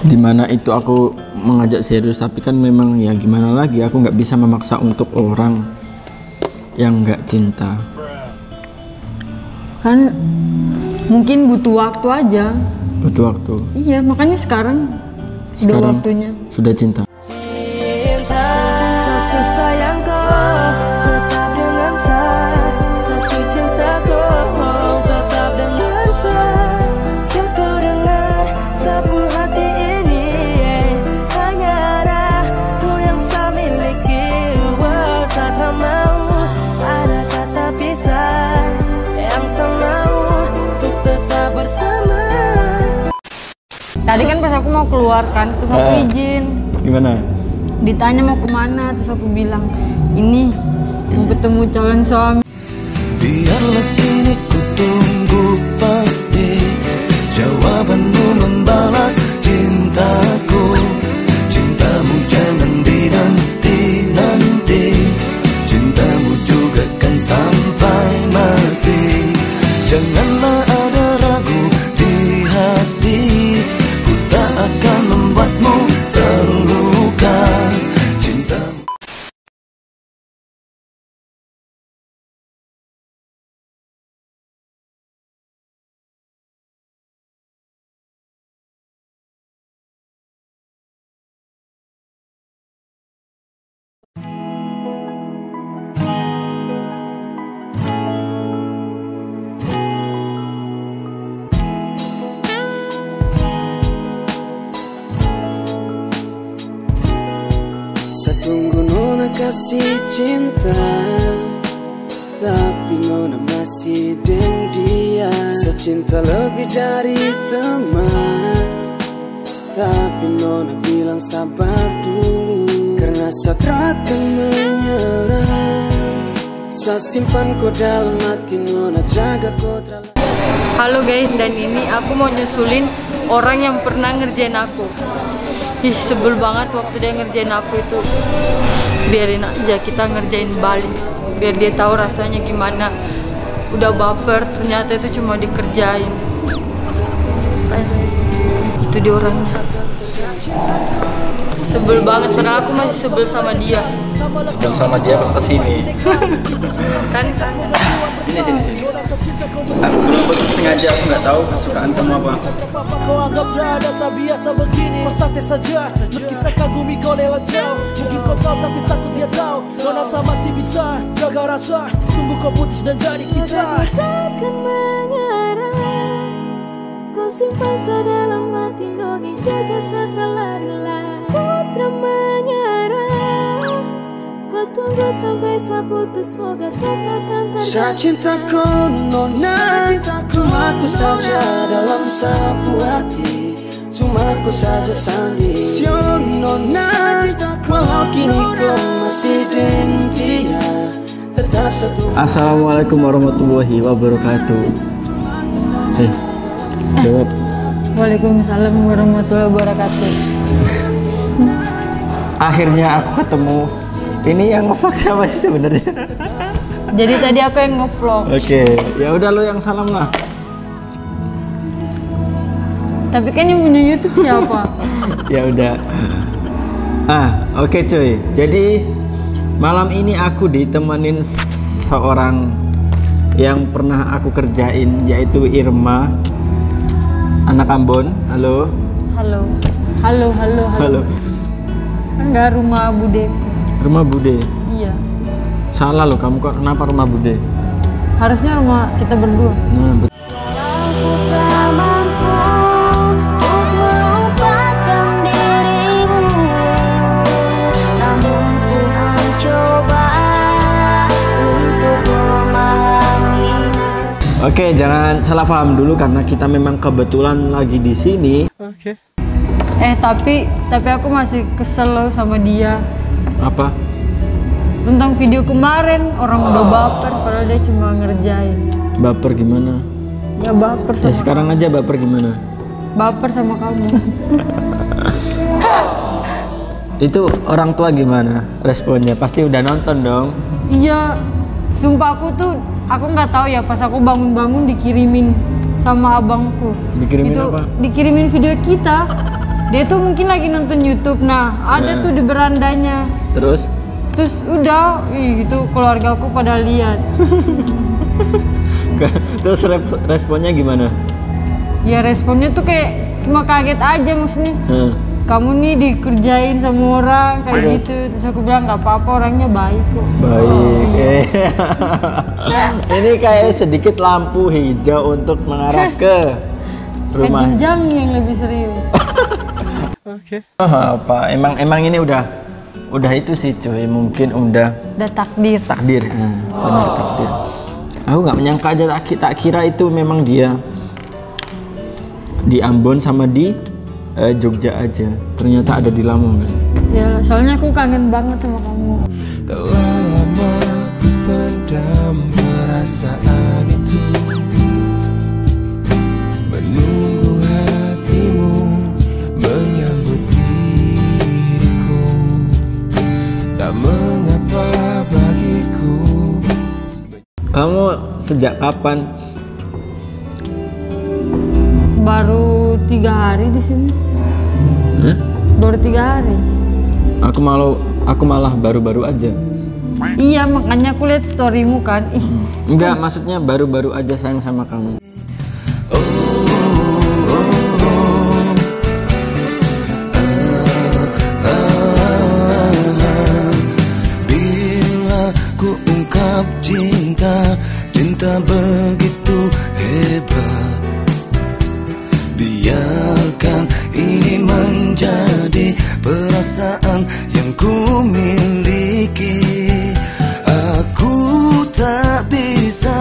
Dimana itu aku mengajak serius, tapi kan memang ya gimana lagi, aku nggak bisa memaksa untuk orang yang nggak cinta. Kan mungkin butuh waktu aja. Butuh waktu. Iya, makanya sekarang udah waktunya. Sudah cinta. Tadi kan pas aku mau keluar kan, terus aku izin. Gimana? Ditanya mau kemana, terus aku bilang ini mau ketemu calon suami. Biarlah kini ku tunggu pasti jawabanmu membalas cintaku. Cintamu jangan dinanti-nanti, cintamu juga kan sampai mati. Janganlah ada ragu di hati, ku tak akan membuatmu terluka. Cintamu. Satunggu nona kasih cinta, tapi nona masih dengan dia. Secinta lebih dari teman, tapi nona bilang sabar dulu, karena saya takkan menyerah. Saya simpan kau dalam hati nona, jaga kau dalam. Halo guys, dan ini aku mau nyusulin orang yang pernah ngerjain aku. Ih, sebel banget waktu dia ngerjain aku itu. Biarin aja kita ngerjain balik, biar dia tahu rasanya gimana. Udah baper, ternyata itu cuma dikerjain. Itu dia orangnya. Sebel banget, padahal aku masih sebel sama dia. Sebel sama dia ke sini. Kan? Sini. Aku belum pesan sengaja, aku nggak tahu kesukaan kamu apa. Kau anggap terada biasa begini. Kau santai saja, meski saya kagumi kau lewat jauh. Mungkin kau tahu tapi takut dia tahu. Kau rasa masih bisa jaga rasa, tunggu kau putus dan jadi kita. Takkan mengarah, kau simpan sedalam hati, noni jaga setelah putra menyerah. Kau tunggu sampai saya putus, semoga saya takkan pernah. Saya cinta kau nona, cuma aku saja dalam sapu hati, cuma aku saja sandi. Sio nona, walau kini kau masih dengan dia, tetap satu. Assalamualaikum warahmatullahi wabarakatuh. Jawab. Waalaikumsalam warahmatullahi wabarakatuh. Akhirnya aku ketemu. Ini yang nge-vlog siapa sih sebenarnya? Jadi tadi aku yang nge-vlog. Oke, ya udah lo yang salam lah. Tapi kan yang punya YouTube siapa? Ya udah. Oke cuy. Jadi malam ini aku ditemenin seorang yang pernah aku kerjain, yaitu Irma, anak Ambon. Halo. Halo. Enggak, rumah Bude. Rumah Bude. Iya. Salah lo, kamu kok kenapa rumah Bude? Harusnya rumah kita berdua. Nah, Aku tak mampu untuk melupakan dirimu, namun ku mencoba untuk memahami. Oke, jangan salah paham dulu karena kita memang kebetulan lagi di sini. Oke. Tapi aku masih kesel loh sama dia. Apa? Tentang video kemarin, orang udah baper padahal dia cuma ngerjain. Baper gimana? Ya baper sama Sekarang aja baper gimana? baper sama kamu. Itu orang tua gimana responnya? Pasti udah nonton dong. Iya, sumpah aku nggak tahu ya, pas aku bangun-bangun dikirimin sama abangku. Dikirimin itu apa? Dikirimin video kita Dia tuh mungkin lagi nonton YouTube. Nah, ada tuh di berandanya. Terus udah, itu keluarga aku pada lihat. terus responnya gimana? Ya responnya tuh kayak cuma kaget aja maksudnya. Kamu nih dikerjain sama orang kayak gitu. Terus aku bilang nggak apa-apa, orangnya baik kok. Baik. Ini kayak sedikit lampu hijau untuk mengarah ke rumah. Jenjang yang lebih serius. Apa? Emang ini udah itu sih cuy, mungkin udah takdir. Benar takdir. Aku nggak menyangka aja, tak kira itu memang dia di Ambon sama di Jogja aja, ternyata ada di Lamongan. Ya soalnya aku kangen banget sama kamu. Telah lama ku pendam perasaan itu, menunggu hatimu menyambut diriku. Tak mengapa bagiku. Kamu sejak kapan? Baru 3 hari di sini. Baru 3 hari. Aku malah baru-baru aja. Iya, makanya aku lihat storymu kan. Enggak, maksudnya baru-baru aja sayang sama kamu. Bila ku ungkap cinta begitu hebat, biarkan ini menjadi perasaan yang ku miliki. Aku tak bisa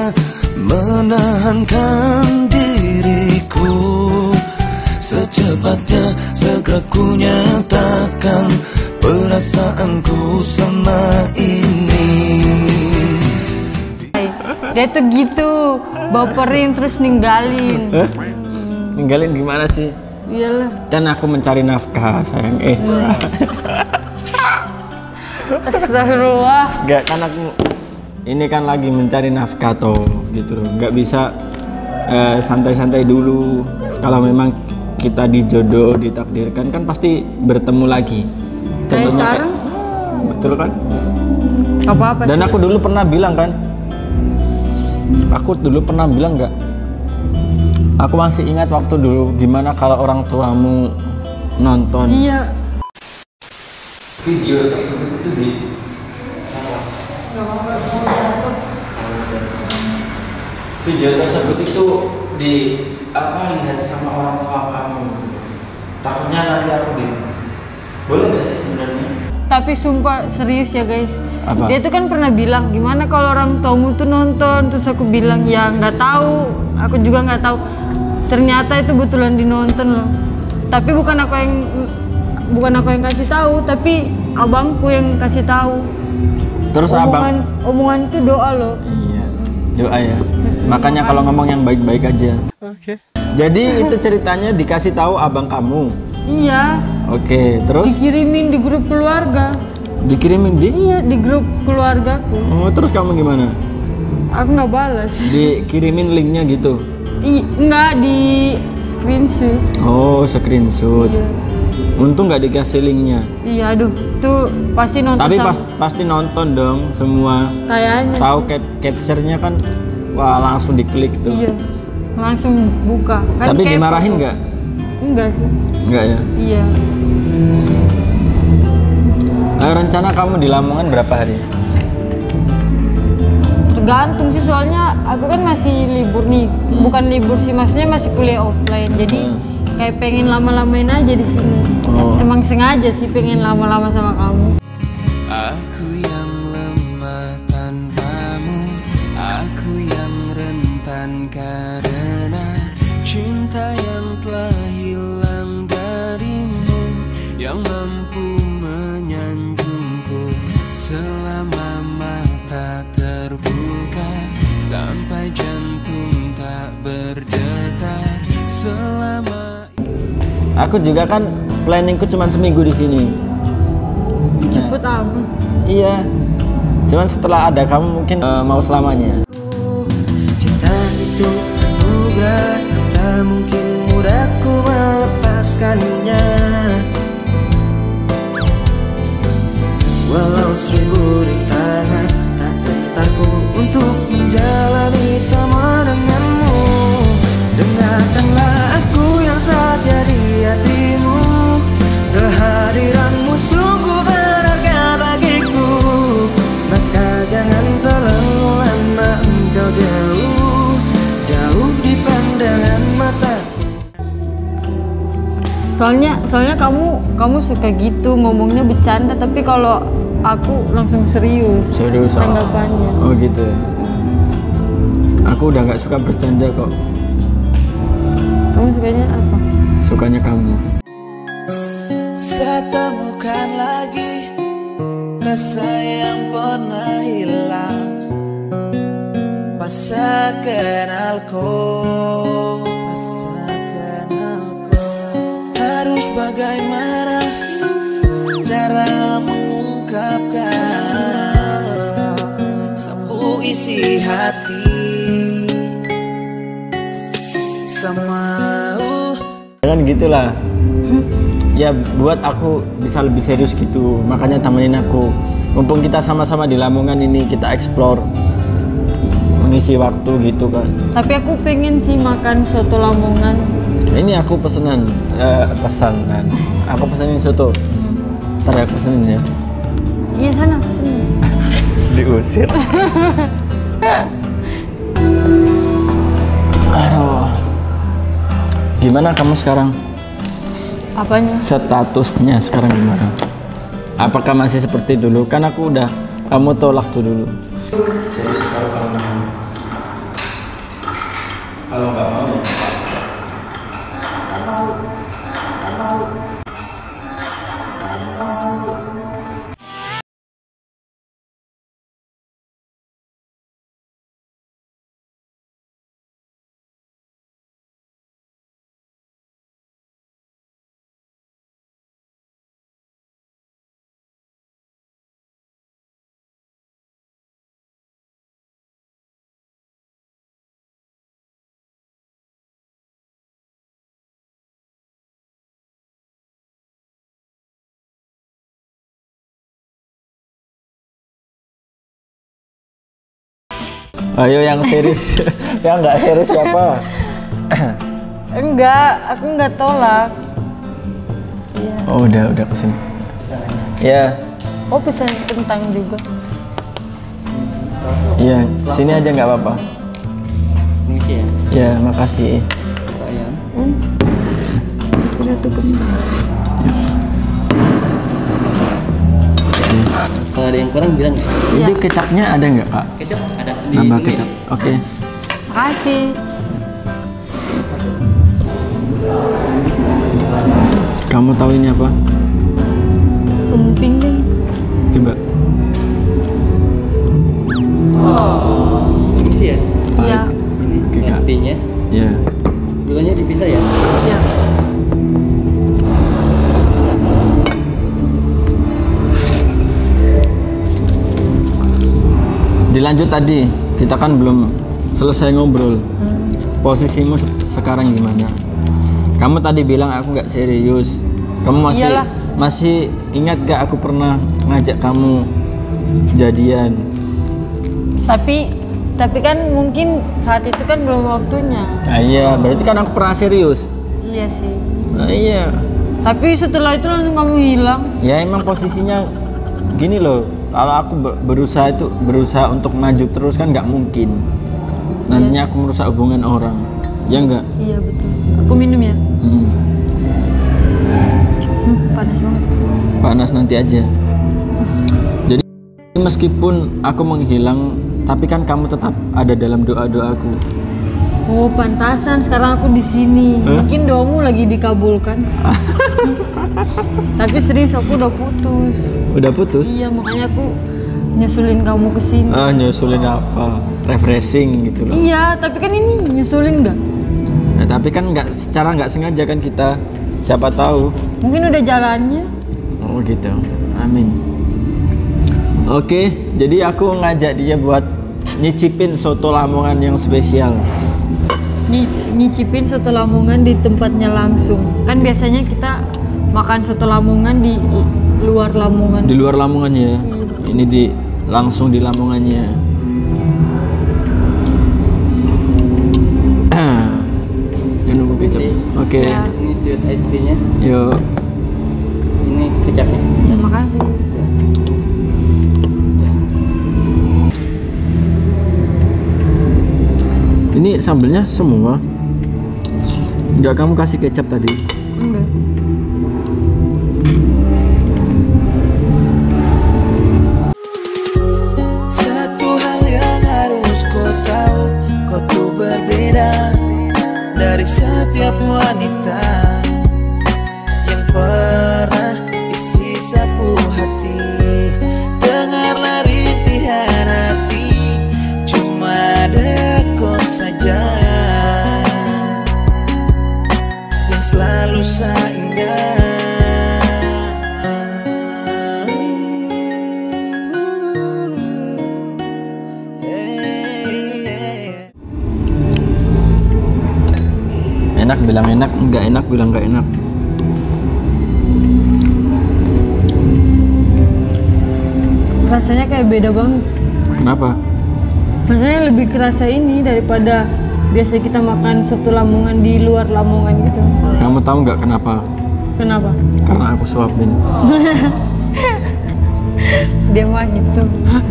menahankan diriku. Secepatnya segera ku nyatakan perasaanku selama ini. Dia tuh gitu, baperin terus ninggalin. Ninggalin gimana sih? Iyalah. Kan aku mencari nafkah sayang. Astagfirullah. Enggak, kan aku ini kan lagi mencari nafkah toh gitu loh. Nggak bisa santai-santai dulu. Kalau memang kita dijodoh, ditakdirkan kan pasti bertemu lagi. Kayak sekarang? Betul kan? Apa-apa sih? Dan aku dulu pernah bilang kan, nggak? Aku masih ingat waktu dulu gimana kalau orang tuamu nonton. Iya. Video tersebut itu di video tersebut itu lihat sama orang tua kamu. Takutnya nanti aku boleh nggak sih sebenarnya? Tapi sumpah serius ya guys. Apa? Dia tuh kan pernah bilang gimana kalau orang tuamu tuh nonton. Terus aku bilang ya nggak tahu. Aku juga nggak tahu. Ternyata itu betulan dinonton loh. Tapi bukan aku yang kasih tahu, tapi abangku yang kasih tahu. Terus Omongan itu doa loh. Iya, doa ya. Makanya kalau ngomong yang baik-baik aja. Jadi itu ceritanya dikasih tahu abang kamu. Iya. Oke, terus Dikirimin di grup keluarga. dikirimin di? Iya, di grup keluargaku. Oh, terus kamu gimana? Aku nggak balas. Dikirimin linknya gitu? Nggak, di screenshot. Oh, screenshot. Iya. Untung nggak dikasih linknya. Iya, aduh, tuh pasti nonton. Tapi sama- pasti nonton dong semua. Kayaknya. Tahu capture-nya kan, wah langsung diklik tuh. Iya, langsung buka. Kan Tapi kepo dimarahin tuh. nggak? Enggak sih. Enggak ya. Iya. Rencana kamu di Lamongan berapa hari? Tergantung sih, soalnya aku kan masih libur nih. Bukan libur sih, maksudnya masih kuliah offline. Jadi kayak pengen lama-lamain aja di sini. Oh. Emang sengaja sih pengen lama-lama sama kamu. Aku yang lemah tanpamu, aku yang rentan karena cinta yang telah hilang darimu, yang mampu menyanjungku selama mata terbuka, sampai jantung tak berdetak selama. Aku juga kan planningku cuma seminggu di sini. Cepet amat. Iya. Cuman setelah ada kamu mungkin mau selamanya. Cinta itu anugerah yang tak mungkin mudah ku melepaskannya. Soalnya kamu suka gitu ngomongnya bercanda, tapi kalau aku langsung serius. Serius. Tanggapannya. Oh gitu. Aku udah nggak suka bercanda kok. Kamu sukanya apa? Sukanya kamu. Saya temukan lagi rasa yang pernah hilang pas saya kenalku. Harus bagaimana cara mengungkapkan semua isi hati sama Jangan gitulah. Ya buat aku bisa lebih serius gitu. Makanya temenin aku. Mumpung kita sama-sama di Lamongan ini, kita explore, mengisi waktu gitu kan. Tapi aku pengen sih makan soto Lamongan. Ini aku pesanan. Aku pesenin soto. Ntar aku pesenin ya. Iya sana pesenin. Diusir. Aduh. Gimana kamu sekarang? Apanya? Statusnya sekarang gimana? Apakah masih seperti dulu? Kan aku udah kamu tolak tuh dulu. Serius kalau nggak mau ya. Ayo yang serius. Yang nggak serius siapa? Enggak, aku enggak tolak. Iya. Oh udah kesini. Ya. Oh pesan kentang juga. Iya, sini aja nggak apa-apa. Ya, makasih. Udah tuh kentang. Kalau ada yang kurang bilang ya. Ini kecapnya ada nggak Kak? Kecap ada. Nambah kecap. Oke. Makasih. Kamu tahu ini apa? Emping deh. Coba. Ini sih ya. Iya. Ini Oke, Kak. artinya. Ya. Gulanya dipisah ya. Iya. Dilanjut tadi, kita kan belum selesai ngobrol. Posisimu sekarang gimana? Kamu tadi bilang aku nggak serius. Kamu Iyalah. masih ingat gak aku pernah ngajak kamu jadian? Tapi kan mungkin saat itu kan belum waktunya. Nah, iya, berarti kan aku pernah serius. Iya sih. Nah, iya. Tapi setelah itu langsung kamu hilang. Ya emang posisinya gini loh. Kalau aku berusaha untuk maju terus kan nggak mungkin. Nantinya aku merusak hubungan orang. Ya enggak? Iya betul. Aku minum ya. Panas banget. Panas nanti aja. Jadi meskipun aku menghilang, tapi kan kamu tetap ada dalam doa-doaku. Oh pantasan sekarang aku di sini. Mungkin doamu lagi dikabulkan. Tapi serius aku udah putus. Udah putus? Iya makanya aku nyusulin kamu ke sini. Ah nyusulin apa? Refreshing gitu loh. Iya tapi kan ini nyusulin nggak? Nah, tapi kan secara nggak sengaja kan kita. Siapa tahu. Mungkin udah jalannya. Oh gitu. Amin. Oke, jadi aku ngajak dia buat nyicipin soto Lamongan yang spesial. Nyicipin soto Lamongan di tempatnya langsung. Kan biasanya kita makan soto Lamongan di luar Lamongan. Di luar Lamongannya. Ini langsung di Lamongannya. Dia nunggu kecap. Oke. Ya. Ini sweet iced tea-nya. Yuk. Ini kecapnya. Terima kasih. Ini sambelnya semua. Enggak kamu kasih kecap tadi? Enggak. bilang enak, nggak enak bilang nggak enak. Rasanya kayak beda banget. Kenapa? Maksudnya lebih kerasa ini daripada biasa kita makan soto Lamongan di luar Lamongan gitu. Kamu tahu nggak kenapa? Kenapa? Karena aku suapin. Dia mah gitu.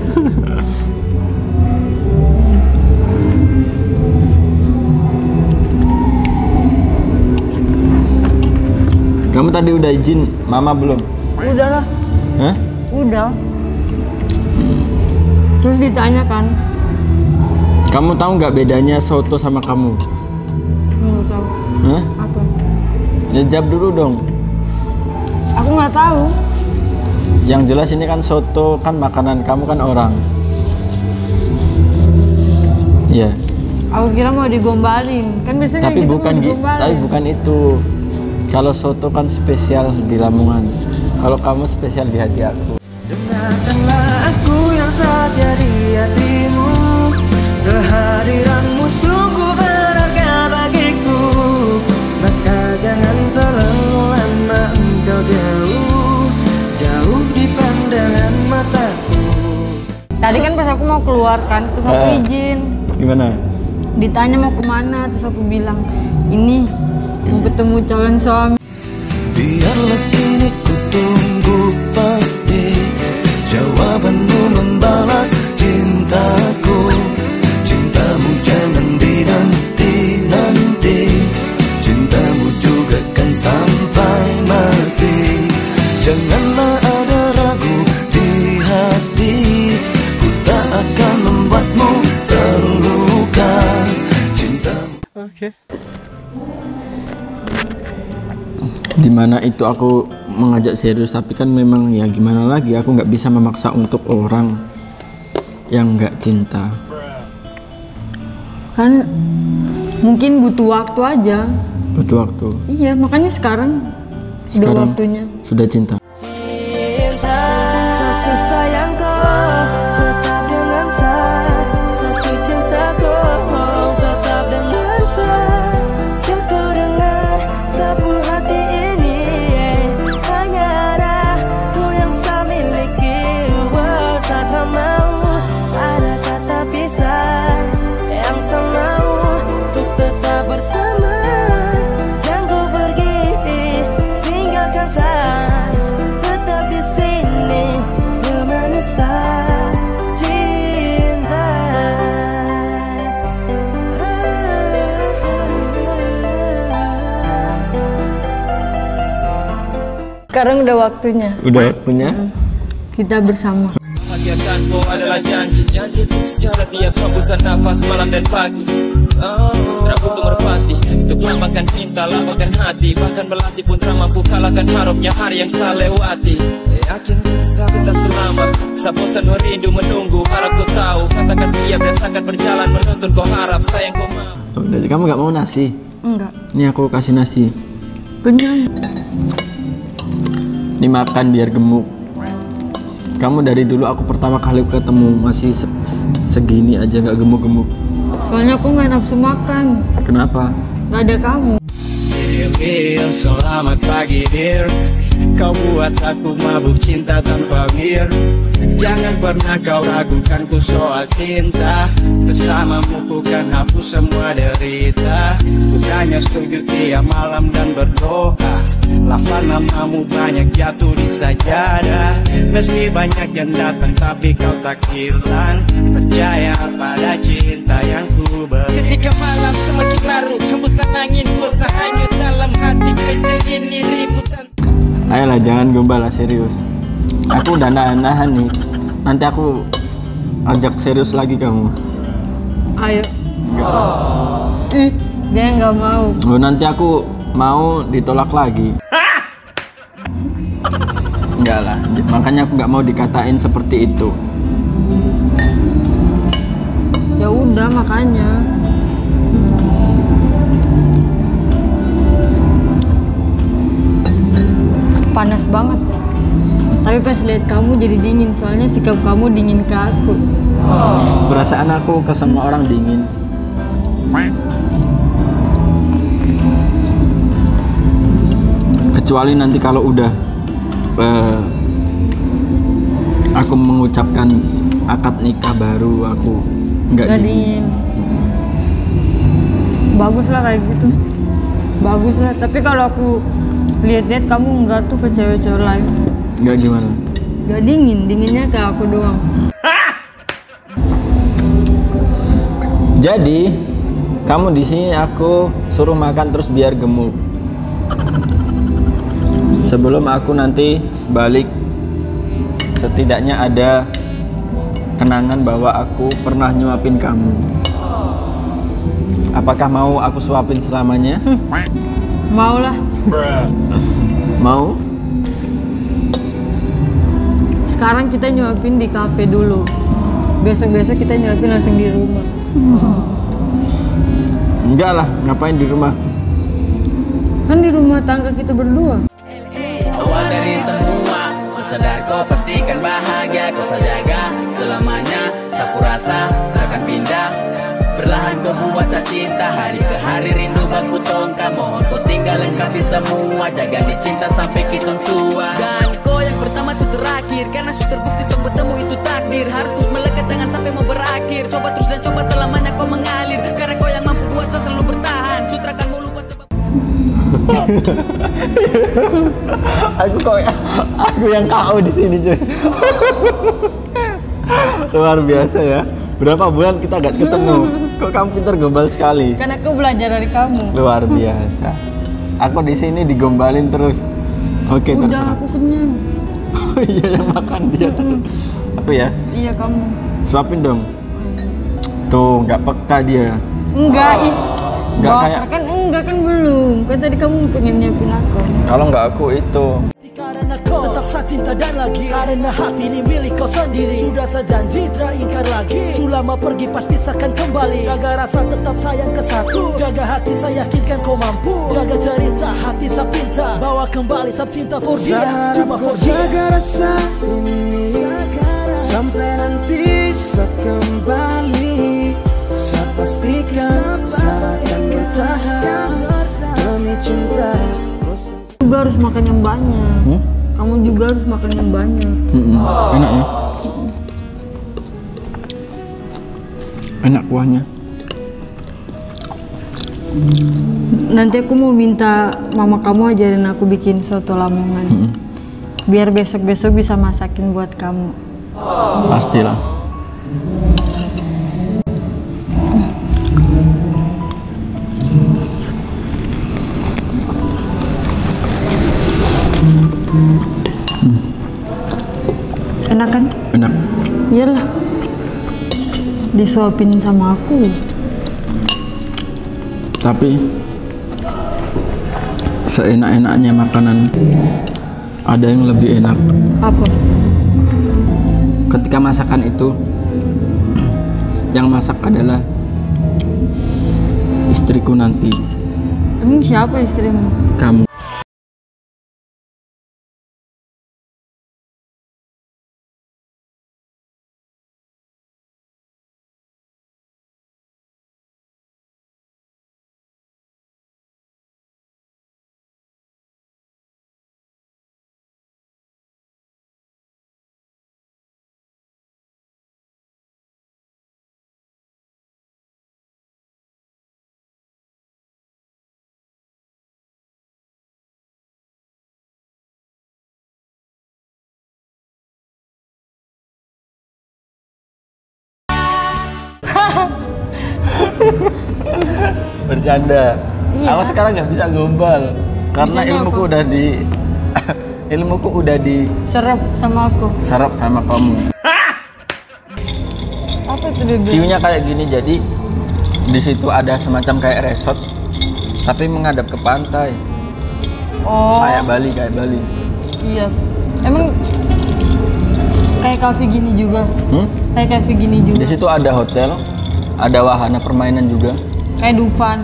Kamu tadi udah izin mama belum? Udah lah. Hah? Udah. Terus ditanya kan? Kamu tahu nggak bedanya soto sama kamu? Nggak tahu. Hah? Apa? Ya jawab dulu dong. Aku nggak tahu. Yang jelas ini kan soto kan makanan, kamu kan orang. Iya. Aku kira mau digombalin. Kan biasanya Tapi gitu bukan mau gitu. digombalin. Tapi bukan itu. Kalau soto kan spesial di Lamongan. Kalau kamu spesial di hati aku. Dengarkanlah aku yang saja di hatimu. Kehadiranmu sungguh berharga bagiku. Maka jangan terlalu lama engkau jauh di pandangan mataku. Tadi kan pas aku mau keluar kan, terus aku izin. Gimana? Ditanya mau kemana, terus aku bilang ini mau ketemu calon suami. Biarlah kini ku tunggu pasti jawabanmu membalas cintaku. Cintamu jangan dinanti-nanti, cintamu juga kan sampai mati. Janganlah ada ragu di hati, ku tak akan membuatmu terluka. Cintamu. Dimana itu aku mengajak serius, tapi kan memang ya gimana lagi, aku nggak bisa memaksa untuk orang yang nggak cinta. Kan mungkin butuh waktu aja. Butuh waktu. Iya, makanya sekarang udah Sekarang waktunya. sudah cinta. Sayangku tetap dengan saya, saksi cintaku tetap dengan saya. Cukup dengar sapu hati ini, hanya ada ku yang saya miliki. Saat mau ada kata pisah, yang saya mau untuk tetap bersama. Jangan ku pergi tinggalkan saya, tetap di sini menemani saya. Cinta. Sekarang udah waktunya Udah waktunya. kita bersama. Bahagiakanmu adalah janji di setiap hembusan nafas malam dan pagi. Rabu untuk merpati, untuk lambangkan cinta, lambangkan hati. Bahkan melati pun tak mampu kalahkan harapnya hari yang saya lewati. Yakin sudah selamat, saya bosan merindu menunggu. Harap kau tahu, katakan siap dan sangat berjalan menuntun. Kau harap sayang kau mau. Udah, kamu nggak mau nasi? Enggak. Ini aku kasih nasi. Kenyang. Ini makan biar gemuk. Kamu dari dulu aku pertama kali ketemu masih segini aja nggak gemuk-gemuk. Soalnya aku nggak nafsu makan. Kenapa? Nggak ada kamu. Dear, selamat pagi dear. Kau buat aku mabuk cinta tanpa mir. Jangan pernah kau ragukan ku soal cinta. Bersamamu ku kan hapus semua derita. Bukannya setuju tiap malam dan berdoa. Lafal namamu banyak jatuh di sajadah. Meski banyak yang datang tapi kau tak hilang. Percaya pada cinta yang ku beri. Ketika malam semakin larut, hembusan angin buat hanyut dalam hati kecil ini ributan. Ayolah jangan gombal lah, serius. Aku udah nahan nih. Nanti aku ajak serius lagi kamu. Ayo. Dia nggak mau. Oh, nanti aku mau ditolak lagi. Enggak lah, makanya aku nggak mau dikatain seperti itu. Ya udah makanya. Panas banget. Tapi pas lihat kamu jadi dingin, soalnya sikap kamu dingin ke aku. Perasaan aku ke semua orang dingin. Kecuali nanti kalau udah aku mengucapkan akad nikah baru aku nggak dingin. Bagus lah kayak gitu. Bagus lah. Tapi kalau aku lihat-lihat kamu enggak tuh ke cewek-cewek lain. Nggak gimana? Nggak dingin, dinginnya ke aku doang. Jadi kamu di sini aku suruh makan terus biar gemuk. Sebelum aku nanti balik, setidaknya ada kenangan bahwa aku pernah nyuapin kamu. Apakah mau aku suapin selamanya? Mau lah. Mau? Sekarang kita nyuapin di kafe dulu. Besok-besok kita nyuapin langsung di rumah. Enggak lah, ngapain di rumah? Kan di rumah tangga kita berdua. Awal dari semua, sadar kau pastikan bahagia. Kau sajaga selamanya, sapu rasa akan pindah. Perlahan kau buat cinta, hari ke hari rindu baku tongka. Mohon kau tinggal lengkapi semua, jaga di cinta sampai kita tua. Dan kau yang pertama tuh terakhir, karena sudah terbukti untuk bertemu itu takdir. Harus terus melekat tangan sampai mau berakhir. Coba terus dan coba selamanya kau mengalir, karena kau yang mampu buat saya selalu bertahan. Sutra kan mau lupa sebab aku yang KO di sini cuy. Luar biasa ya. Berapa bulan kita gak ketemu? Kok kamu pintar gombal sekali? Karena aku belajar dari kamu. Luar biasa. Aku di sini digombalin terus. Oke, Udah, terserah. aku kenyang. Oh iya, yang makan dia. Aku ya? Iya kamu. Suapin dong. Tuh, nggak peka dia. Enggak, Nggak baper kayak. kan enggak kan belum. Kan tadi kamu pengen nyiapin aku. Kalau nggak aku itu. Karena kau tetap saya cinta dan lagi, karena hati ini milik kau sendiri. Sudah saya janji tak ingkar lagi, selama pergi pasti akan kembali. Jaga rasa tetap sayang ke satu, jaga hati saya yakinkan kau mampu. Jaga cerita hati saya pinta, bawa kembali sab cinta for dia, cuma for dia. Jaga rasa ini sampai nanti saya kembali. Saya pastikan saya akan bertahan demi cinta. Juga harus makan yang banyak. Kamu juga harus makan yang banyak. Enak ya? Enak kuahnya. Nanti aku mau minta mama kamu ajarin aku bikin soto Lamongan. Biar besok-besok bisa masakin buat kamu. Pastilah. Enak kan? Enak. Iyalah. Disuapin sama aku. Tapi seenak-enaknya makanan ada yang lebih enak. Apa? Ketika masakan itu yang masak adalah istriku nanti. Emang siapa istrimu? Kamu. Bercanda. Iya. Aku sekarang nggak bisa gombal karena Bisanya ilmuku apa? udah di ilmuku udah Serap sama aku. diserap sama kamu. Apa itu bebek? View-nya kayak gini, jadi di situ ada semacam kayak resort tapi menghadap ke pantai. Oh, Kayak Bali. iya. Emang kayak kafe gini juga. Kayak kafe gini juga. Di situ ada hotel, ada wahana permainan juga. Kayak Dufan.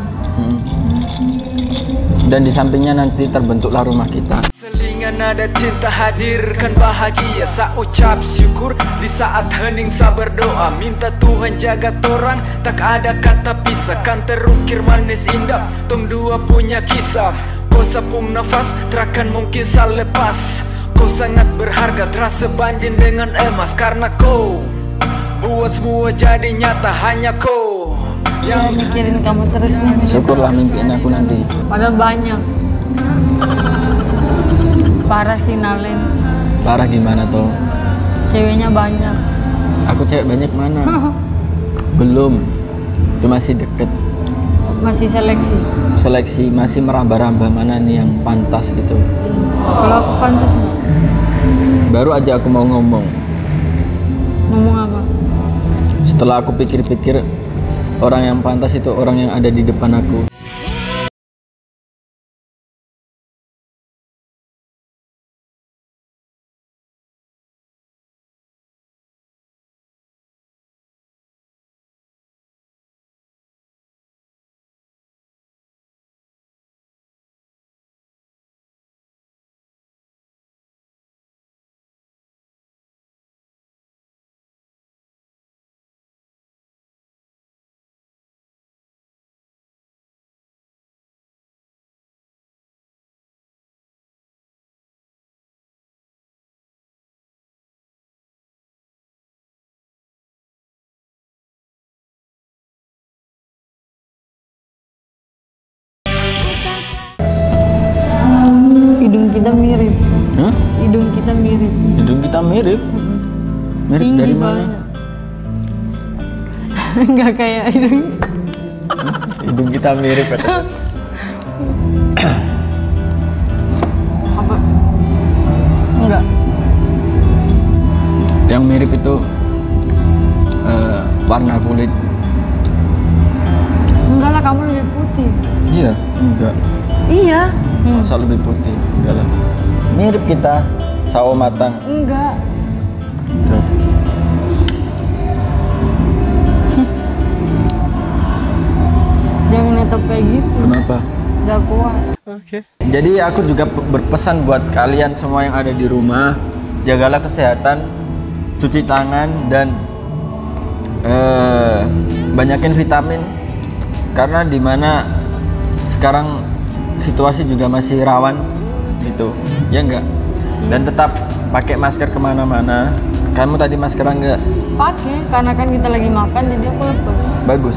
Dan di sampingnya nanti terbentuklah rumah kita. Selingan nada cinta hadirkan bahagia. Sa ucap syukur di saat hening sa berdoa. Minta Tuhan jaga torang, tak ada kata pisah. Kan terukir manis indah, tong dua punya kisah. Kau sapung nafas, terakan mungkin selepas. Kau sangat berharga, terasa banding dengan emas. Karena kau buat semua jadi nyata, hanya kau Yang mikirin kamu terus nih. Syukurlah mimpiin aku nanti. Padahal banyak. Parah sih Nalen. Parah gimana toh? Ceweknya banyak. Aku cewek banyak mana? Belum. Itu masih deket. Masih seleksi. Seleksi masih merambah-rambah mana nih yang pantas gitu. Kalau aku pantas nggak? Baru aja aku mau ngomong. Ngomong apa? Setelah aku pikir-pikir, orang yang pantas itu orang yang ada di depan aku. Hidung kita mirip. Hah? Hidung kita mirip. Hidung kita mirip? Mirip Tinggi dari mana? banget. Enggak kayak hidung. Hidung kita mirip katanya. Apa? Enggak. Yang mirip itu warna kulit. Enggak lah, kamu lebih putih. Iya, enggak. Iya. Masa lebih putih? Enggak lah. Mirip kita, sawo matang. Enggak. Gitu. Jangan netop kayak gitu. Kenapa? Gak kuat. Jadi aku juga berpesan buat kalian semua yang ada di rumah, jagalah kesehatan, cuci tangan dan banyakin vitamin karena dimana sekarang situasi juga masih rawan gitu, ya enggak? Dan tetap pakai masker kemana-mana. Kamu tadi maskeran enggak? Pakai, karena kan kita lagi makan jadi aku lepas. Bagus.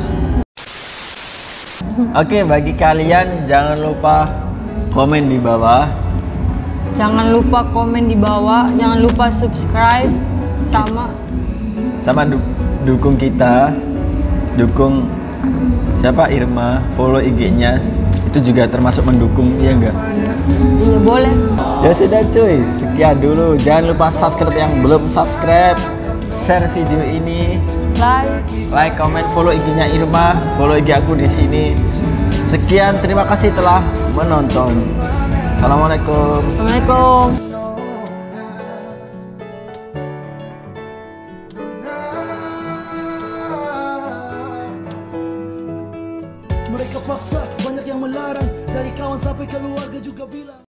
Oke, bagi kalian jangan lupa komen di bawah. Jangan lupa komen di bawah, jangan lupa subscribe sama Dukung kita, dukung siapa, Irma, follow IG-nya, itu juga termasuk mendukung, ya enggak? Iya boleh. Ya sudah cuy, sekian dulu. Jangan lupa subscribe yang belum subscribe, share video ini, like, comment, follow IG-nya Irma, follow IG aku di sini. Sekian, terima kasih telah menonton. Assalamualaikum. Assalamualaikum. Mereka paksa, banyak yang melarang. Dari kawan sampai keluarga juga bilang